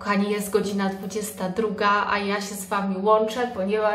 Kochani, jest godzina 22, a ja się z Wami łączę, ponieważ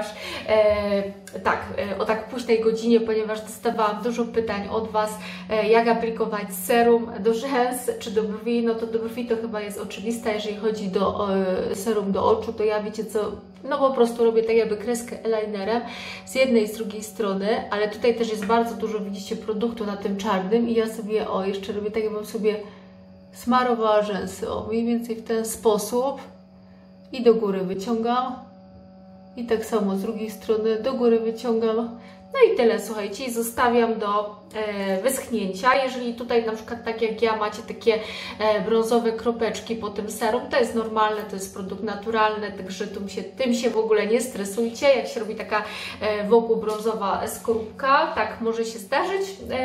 o tak późnej godzinie, ponieważ dostawałam dużo pytań od Was, jak aplikować serum do rzęs czy do brwi. No to do brwi to chyba jest oczywiste, jeżeli chodzi do serum do oczu, to ja wiecie co, no po prostu robię tak jakby kreskę eyelinerem z jednej i z drugiej strony, ale tutaj też jest bardzo dużo, widzicie, produktu na tym czarnym i ja sobie, jeszcze robię tak, jakbym sobie smarowała rzęsy, mniej więcej w ten sposób i do góry wyciągam i tak samo z drugiej strony do góry wyciągam. No i tyle, słuchajcie, i zostawiam do wyschnięcia. Jeżeli tutaj na przykład tak jak ja macie takie brązowe kropeczki po tym serum, to jest normalne, to jest produkt naturalny, także tym się w ogóle nie stresujcie, jak się robi taka wokół brązowa skorupka, tak może się zdarzyć.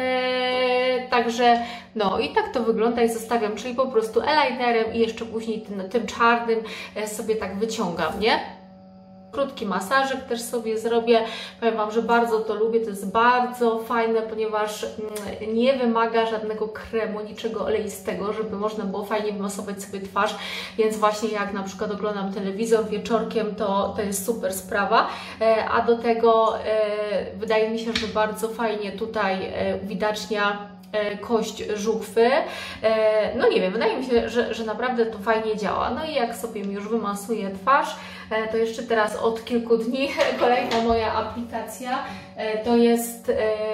Także no i tak to wygląda i zostawiam, czyli po prostu eyelinerem i jeszcze później tym czarnym sobie tak wyciągam, nie? Krótki masażyk też sobie zrobię. Powiem Wam, że bardzo to lubię. To jest bardzo fajne, ponieważ nie wymaga żadnego kremu, niczego oleistego, żeby można było fajnie wymasować sobie twarz. Więc właśnie jak na przykład oglądam telewizor wieczorkiem, to jest super sprawa. A do tego wydaje mi się, że bardzo fajnie tutaj uwidacznia kość żuchwy. No nie wiem, wydaje mi się, że naprawdę to fajnie działa. No i jak sobie już wymasuję twarz, to jeszcze teraz od kilku dni kolejna moja aplikacja to jest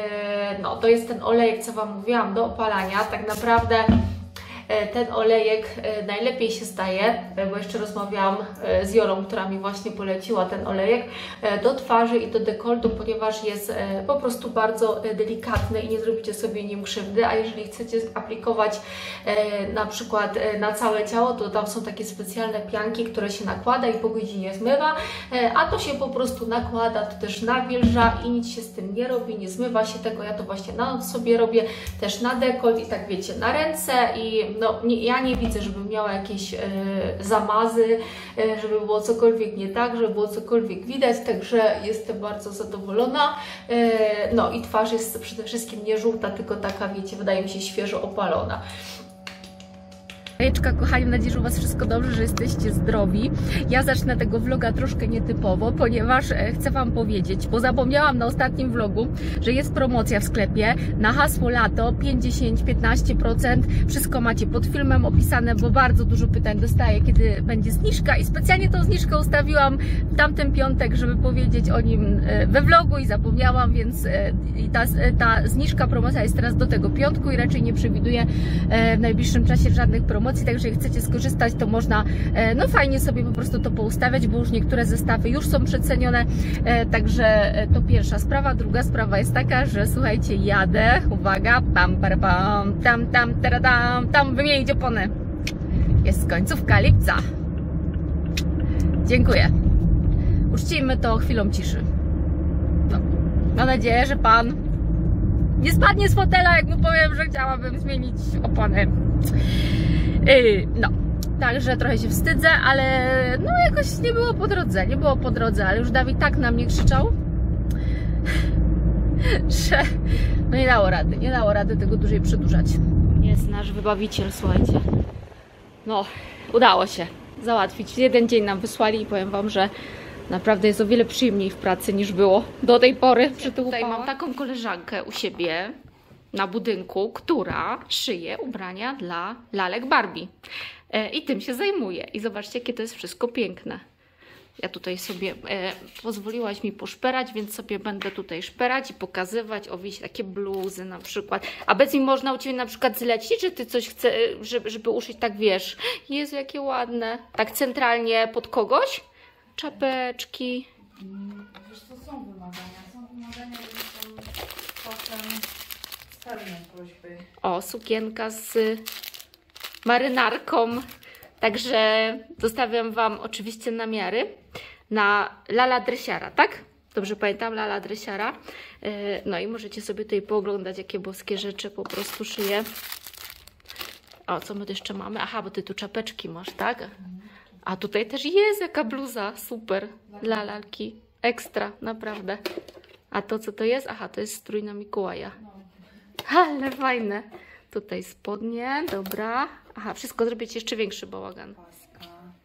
ten olejek, co Wam mówiłam, do opalania. Tak naprawdę ten olejek najlepiej się staje, bo jeszcze rozmawiałam z Jolą, która mi właśnie poleciła ten olejek do twarzy i do dekoltu, ponieważ jest po prostu bardzo delikatny i nie zrobicie sobie nim krzywdy, a jeżeli chcecie aplikować na przykład na całe ciało, to tam są takie specjalne pianki, które się nakłada i po godzinie zmywa, a to się po prostu nakłada, to też nawilża i nic się z tym nie robi, nie zmywa się tego. Ja to właśnie na noc sobie robię, też na dekolt i tak wiecie, na ręce i no, ja nie widzę, żebym miała jakieś zamazy, żeby było cokolwiek nie tak, żeby było cokolwiek widać, także jestem bardzo zadowolona. No i twarz jest przede wszystkim nie żółta, tylko taka, wiecie, wydaje mi się świeżo opalona. Hejeczka, kochani, mam nadzieję, że u Was wszystko dobrze, że jesteście zdrowi. Ja zacznę tego vloga troszkę nietypowo, ponieważ chcę Wam powiedzieć, bo zapomniałam na ostatnim vlogu, że jest promocja w sklepie na hasło lato 50-15%. Wszystko macie pod filmem opisane, bo bardzo dużo pytań dostaję, kiedy będzie zniżka i specjalnie tą zniżkę ustawiłam w tamten piątek, żeby powiedzieć o nim we vlogu i zapomniałam, więc ta zniżka, promocja jest teraz do tego piątku i raczej nie przewiduję w najbliższym czasie żadnych promocji. Także jak chcecie skorzystać, to można no fajnie sobie po prostu to poustawiać, bo już niektóre zestawy już są przecenione. Także to pierwsza sprawa. Druga sprawa jest taka, że słuchajcie, jadę, uwaga, tam wymienić opony. Jest końcówka lipca. Dziękuję. Uczcijmy to chwilą ciszy. No. Mam nadzieję, że Pan nie spadnie z fotela, jak mu powiem, że chciałabym zmienić opony. No, także trochę się wstydzę, ale no jakoś nie było po drodze, ale już Dawid tak na mnie krzyczał, że no nie dało rady tego dłużej przedłużać. Jest nasz wybawiciel, słuchajcie. No, udało się załatwić. Jeden dzień nam wysłali i powiem Wam, że naprawdę jest o wiele przyjemniej w pracy niż było do tej pory. Tutaj mam taką koleżankę u siebie na budynku, która szyje ubrania dla lalek Barbie. I tym się zajmuje. I zobaczcie, jakie to jest wszystko piękne. Ja tutaj sobie pozwoliłaś mi poszperać, więc sobie będę tutaj szperać i pokazywać, wiecie, takie bluzy na przykład. A bez mi można u Ciebie na przykład zlecić, że Ty coś chce, żeby uszyć, tak wiesz. Jezu, jakie ładne. Tak centralnie pod kogoś? Czapeczki. Wiesz, to są wymagania, że są czasem spełnią prośby. Sukienka z marynarką. Także zostawiam Wam oczywiście namiary na Lala Dresiara, tak? Dobrze pamiętam, Lala Dresiara. No i możecie sobie tutaj pooglądać, jakie boskie rzeczy po prostu szyję. Co my tu jeszcze mamy? Aha, bo Ty tu czapeczki masz, tak? A tutaj też jest jaka bluza, super, dla lalki, ekstra, naprawdę. A to co to jest? Aha, to jest strój na Mikołaja. Ale fajne. Tutaj spodnie, dobra. Aha, wszystko zrobić jeszcze większy bałagan.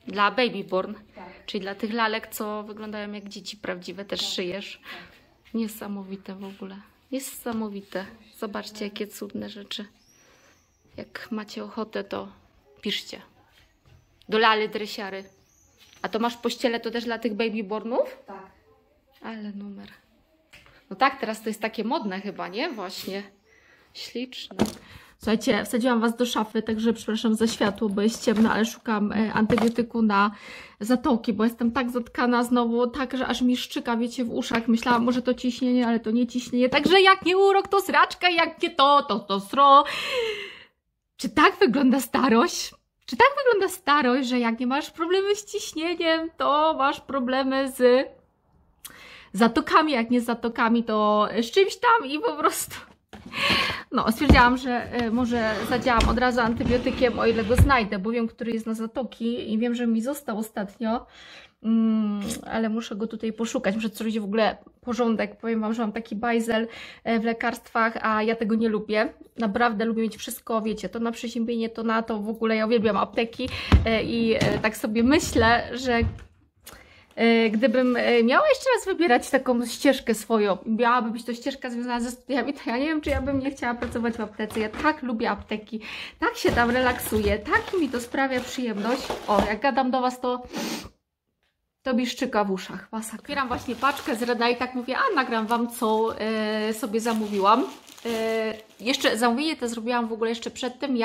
Dla Babyborn, Tak. czyli dla tych lalek, co wyglądają jak dzieci prawdziwe, też Tak. szyjesz. Tak. Niesamowite w ogóle. Niesamowite. Zobaczcie, jakie cudne rzeczy. Jak macie ochotę, to piszcie. Do lali dresiary. A to masz pościele to też dla tych Babybornów? Tak. Ale numer. No tak, teraz to jest takie modne chyba, nie? Właśnie. Śliczne. Słuchajcie, wsadziłam Was do szafy, także przepraszam za światło, bo jest ciemno, ale szukam antybiotyku na zatoki, bo jestem tak zatkana znowu, tak, że aż mi szczyka, wiecie, w uszach. Myślałam, może to ciśnienie, ale to nie ciśnienie. Także jak nie urok, to sraczka, jak nie to sro. Czy tak wygląda starość? Czy tak wygląda starość, że jak nie masz problemy z ciśnieniem, to masz problemy z zatokami, jak nie z zatokami, to z czymś tam i po prostu... No, stwierdziłam, że może zadziałam od razu antybiotykiem, o ile go znajdę, bo wiem, który jest na zatoki i wiem, że mi został ostatnio, ale muszę go tutaj poszukać, muszę zrobić w ogóle porządek. Powiem Wam, że mam taki bajzel w lekarstwach, a ja tego nie lubię. Naprawdę lubię mieć wszystko, wiecie, to na przeziębienie, to na to, w ogóle ja uwielbiam apteki i tak sobie myślę, że gdybym miała jeszcze raz wybierać taką ścieżkę swoją, miałaby być to ścieżka związana ze studiami, to ja nie wiem, czy ja bym nie chciała pracować w aptece. Ja tak lubię apteki, tak się tam relaksuję, tak mi to sprawia przyjemność. O, jak gadam do Was, to mi szczyka w uszach. Masakra. Otwieram właśnie paczkę z Reda i tak mówię, a nagram Wam, co sobie zamówiłam. Jeszcze zamówienie to zrobiłam w ogóle jeszcze przed tym,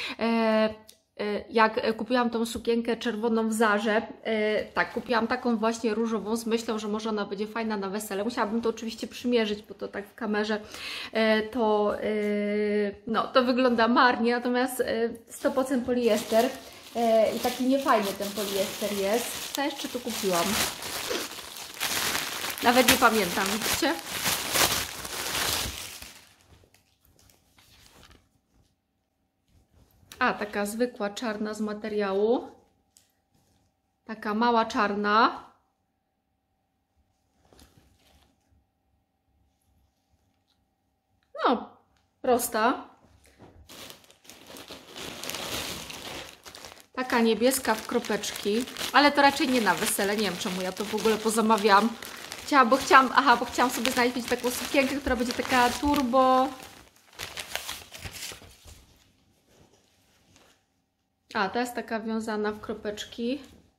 jak kupiłam tą sukienkę czerwoną w Zarze. Tak, kupiłam taką właśnie różową z myślą, że może ona będzie fajna na wesele. Musiałabym to oczywiście przymierzyć, bo to tak w kamerze to wygląda marnie, natomiast 100% poliester i taki niefajny ten poliester jest. Co jeszcze tu kupiłam? Nawet nie pamiętam, widzicie? A, taka zwykła czarna z materiału. Taka mała czarna. No, prosta. Taka niebieska w kropeczki. Ale to raczej nie na wesele. Nie wiem, czemu ja to w ogóle pozamawiałam. Bo chciałam sobie znaleźć taką sukienkę, która będzie taka turbo... A, ta jest taka wiązana w kropeczki.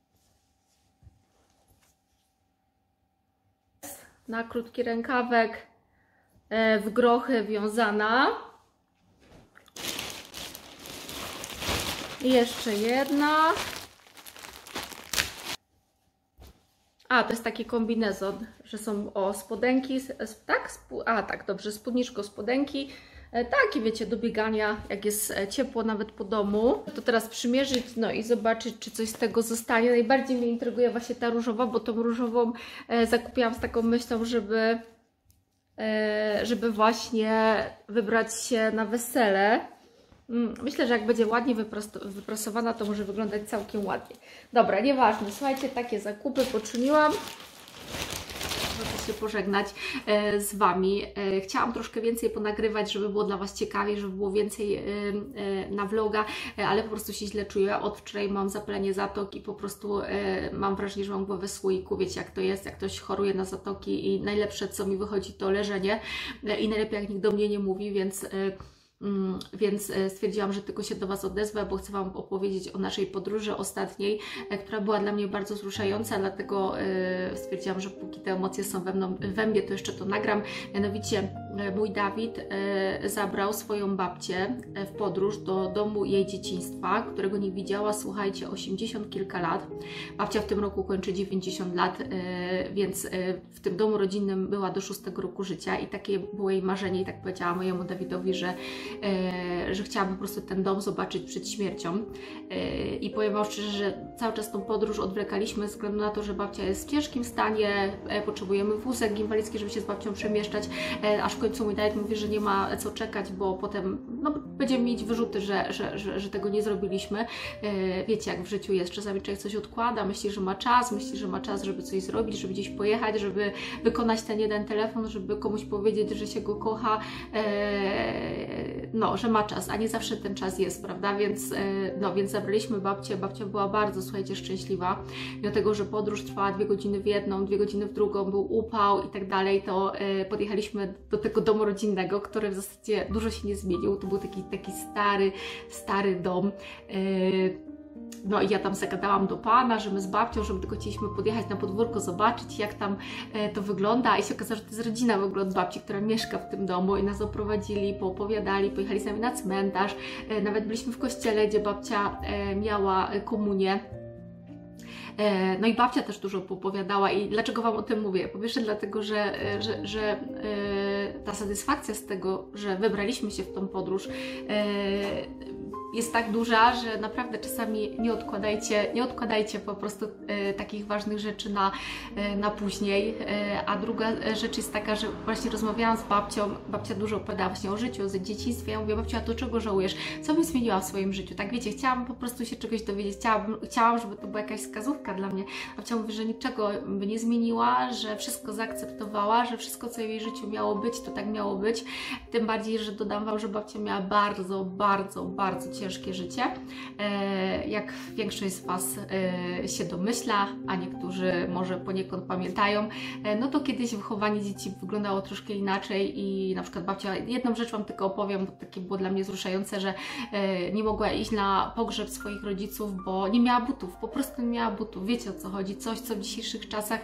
Na krótki rękawek w grochy wiązana. I jeszcze jedna. A, to jest taki kombinezon, że są spodenki, tak, dobrze, spódniczko, spodenki. Tak, i wiecie, do biegania, jak jest ciepło nawet po domu. To teraz przymierzyć, no i zobaczyć, czy coś z tego zostanie. Najbardziej mnie intryguje właśnie ta różowa, bo tą różową zakupiłam z taką myślą, żeby właśnie wybrać się na wesele. Myślę, że jak będzie ładnie wyprasowana, to może wyglądać całkiem ładnie. Dobra, nieważne. Słuchajcie, takie zakupy poczyniłam. Muszę się pożegnać z Wami. Chciałam troszkę więcej ponagrywać, żeby było dla Was ciekawiej, żeby było więcej na vloga, ale po prostu się źle czuję. Od wczoraj mam zapalenie zatok i po prostu mam wrażenie, że mam głowę w słoiku. Wiecie, jak to jest, jak ktoś choruje na zatoki i najlepsze, co mi wychodzi, to leżenie i najlepiej, jak nikt do mnie nie mówi, więc stwierdziłam, że tylko się do Was odezwę, bo chcę Wam opowiedzieć o naszej podróży ostatniej, która była dla mnie bardzo wzruszająca, dlatego stwierdziłam, że póki te emocje są we mnie, to jeszcze to nagram. Mianowicie mój Dawid zabrał swoją babcię w podróż do domu jej dzieciństwa, którego nie widziała, słuchajcie, 80 kilka lat. Babcia w tym roku kończy 90 lat, więc w tym domu rodzinnym była do 6 roku życia i takie było jej marzenie i tak powiedziała mojemu Dawidowi, że chciała po prostu ten dom zobaczyć przed śmiercią. I powiem Wam szczerze, że cały czas tą podróż odwlekaliśmy ze względu na to, że babcia jest w ciężkim stanie, potrzebujemy wózek inwalidzki, żeby się z babcią przemieszczać, aż w końcu mój Dawid mówi, że nie ma co czekać, bo potem będziemy mieć wyrzuty, że tego nie zrobiliśmy. Wiecie, jak w życiu jest, czasami człowiek coś odkłada, myśli, że ma czas, żeby coś zrobić, żeby gdzieś pojechać, żeby wykonać ten jeden telefon, żeby komuś powiedzieć, że się go kocha. no, że ma czas, a nie zawsze ten czas jest, prawda, więc, no, więc zabraliśmy babcię, babcia była bardzo, słuchajcie, szczęśliwa, mimo tego, że podróż trwała 2 godziny w jedną, 2 godziny w drugą, był upał i tak dalej, to podjechaliśmy do tego domu rodzinnego, który w zasadzie dużo się nie zmienił, to był taki stary dom. No i ja tam zagadałam do pana, że my z babcią, żeby tylko chcieliśmy podjechać na podwórko, zobaczyć, jak tam to wygląda, i się okazało, że to jest rodzina w ogóle od babci, która mieszka w tym domu, i nas oprowadzili, poopowiadali, pojechali z nami na cmentarz, nawet byliśmy w kościele, gdzie babcia miała komunię. No i babcia też dużo opowiadała. I dlaczego Wam o tym mówię? Po pierwsze dlatego, że ta satysfakcja z tego, że wybraliśmy się w tą podróż, jest tak duża, że naprawdę czasami nie odkładajcie po prostu takich ważnych rzeczy na później. A druga rzecz jest taka, że właśnie rozmawiałam z babcią, babcia dużo opowiadała właśnie o życiu, o dzieciństwie. Ja mówię: babciu, a to czego żałujesz? Co bym zmieniła w swoim życiu? Tak wiecie, chciałam po prostu się czegoś dowiedzieć, chciałam, żeby to była jakaś wskazówka dla mnie. Babcia mówi, że niczego by nie zmieniła, że wszystko zaakceptowała, że wszystko, co w jej życiu miało być, to tak miało być. Tym bardziej, że dodam Wam, że babcia miała bardzo ciężkie życie. Jak większość z Was się domyśla, a niektórzy może poniekąd pamiętają, no to kiedyś wychowanie dzieci wyglądało troszkę inaczej i na przykład babcia, jedną rzecz Wam tylko opowiem, bo takie było dla mnie wzruszające, że nie mogła iść na pogrzeb swoich rodziców, bo nie miała butów, po prostu nie miała butów. Wiecie, o co chodzi? Coś, co w dzisiejszych czasach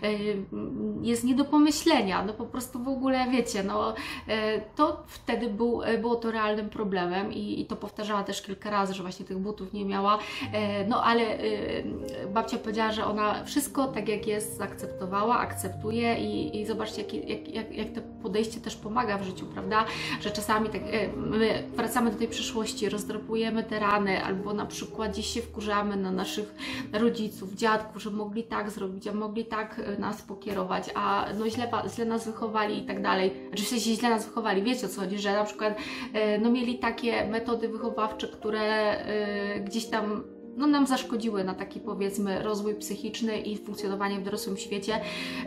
jest nie do pomyślenia, no po prostu w ogóle wiecie, no to wtedy było to realnym problemem i to powtarzała też kilka razy, że właśnie tych butów nie miała, no ale babcia powiedziała, że ona wszystko tak jak jest zaakceptowała, akceptuje i zobaczcie, jak to podejście też pomaga w życiu, prawda, że czasami tak my wracamy do tej przeszłości, rozdrapujemy te rany, albo na przykład gdzieś się wkurzamy na naszych rodziców, dziadków, że mogli tak zrobić, a mogli tak nas pokierować, a no źle nas wychowali i tak dalej, znaczy źle nas wychowali, wiecie o co chodzi, że na przykład no mieli takie metody wychowawcze, które gdzieś tam no, nam zaszkodziły na taki, powiedzmy, rozwój psychiczny i funkcjonowanie w dorosłym świecie.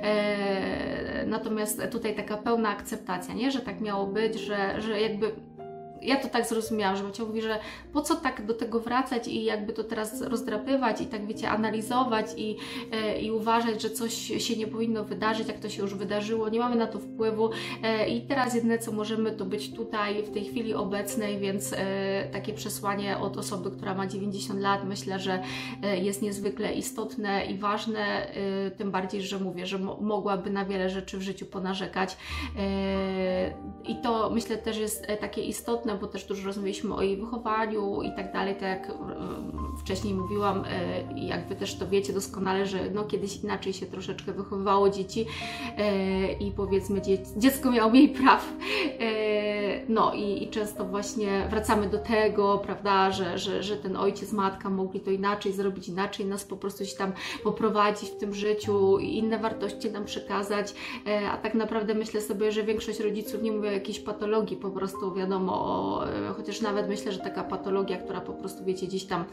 Natomiast tutaj taka pełna akceptacja, nie? Że tak miało być, że jakby ja to tak zrozumiałam, że babcia mówi, że po co tak do tego wracać i jakby to teraz rozdrapywać i tak wiecie, analizować i uważać, że coś się nie powinno wydarzyć, jak to się już wydarzyło, nie mamy na to wpływu i teraz jedyne co możemy to być tutaj w tej chwili obecnej, więc takie przesłanie od osoby, która ma 90 lat, myślę, że jest niezwykle istotne i ważne, tym bardziej, że mówię, że mogłaby na wiele rzeczy w życiu ponarzekać i to myślę też jest takie istotne, bo też dużo rozmawialiśmy o jej wychowaniu i tak dalej, tak jak wcześniej mówiłam i jakby też to wiecie doskonale, że no kiedyś inaczej się troszeczkę wychowywało dzieci i powiedzmy dziecko miało mniej praw, no i często właśnie wracamy do tego, prawda, że ten ojciec, matka mogli to inaczej zrobić, inaczej nas po prostu się tam poprowadzić w tym życiu i inne wartości nam przekazać, a tak naprawdę myślę sobie, że większość rodziców, nie mówię o jakiejś patologii, po prostu wiadomo, chociaż nawet myślę, że taka patologia, która po prostu wiecie, gdzieś tam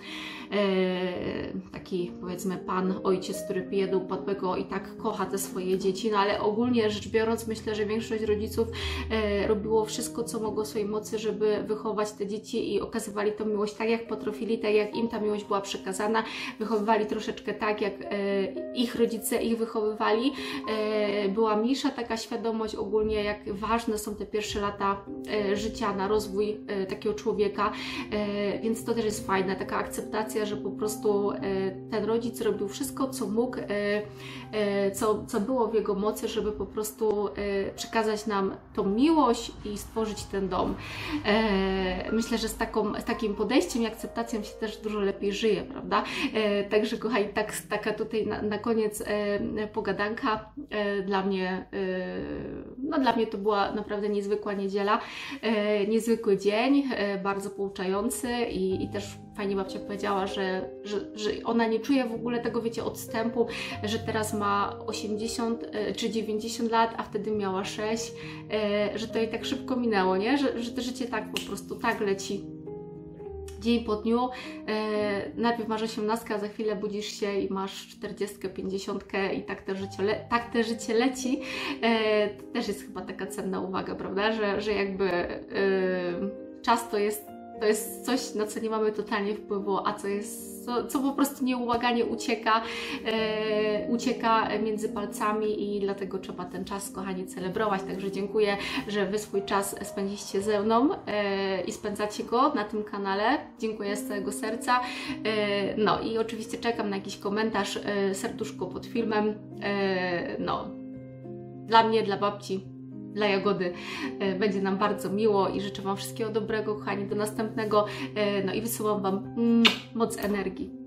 taki powiedzmy pan, ojciec, który pije do upadłego i tak kocha te swoje dzieci, no ale ogólnie rzecz biorąc myślę, że większość rodziców robiło wszystko, co mogło w swojej mocy, żeby wychować te dzieci i okazywali tą miłość tak, jak potrafili, tak jak im ta miłość była przekazana, wychowywali troszeczkę tak, jak ich rodzice ich wychowywali, była mniejsza taka świadomość ogólnie, jak ważne są te pierwsze lata życia na rozwój takiego człowieka, więc to też jest fajne, taka akceptacja, że po prostu ten rodzic robił wszystko, co mógł, co było w jego mocy, żeby po prostu przekazać nam tą miłość i stworzyć ten dom. Myślę, że z takim podejściem i akceptacją się też dużo lepiej żyje, prawda? Także kochani, taka tutaj na koniec pogadanka dla mnie, no dla mnie to była naprawdę niezwykła niedziela, niezwykły dzień, bardzo pouczający i też fajnie babcia powiedziała, że ona nie czuje w ogóle tego, wiecie, odstępu, że teraz ma 80 czy 90 lat, a wtedy miała 6, że to jej tak szybko minęło, nie? Że to życie tak po prostu tak leci. Dzień po dniu, najpierw masz 18, a za chwilę budzisz się i masz 40, 50 i tak te życie leci. To też jest chyba taka cenna uwaga, prawda, że jakby czas to jest coś, na co nie mamy totalnie wpływu, a co po prostu nieubłaganie ucieka między palcami i dlatego trzeba ten czas, kochani, celebrować. Także dziękuję, że Wy swój czas spędziliście ze mną i spędzacie go na tym kanale. Dziękuję z całego serca. No i oczywiście czekam na jakiś komentarz, serduszko pod filmem. No, dla mnie, dla babci, dla Jagody będzie nam bardzo miło i życzę Wam wszystkiego dobrego, kochani, do następnego. No i wysyłam Wam moc energii.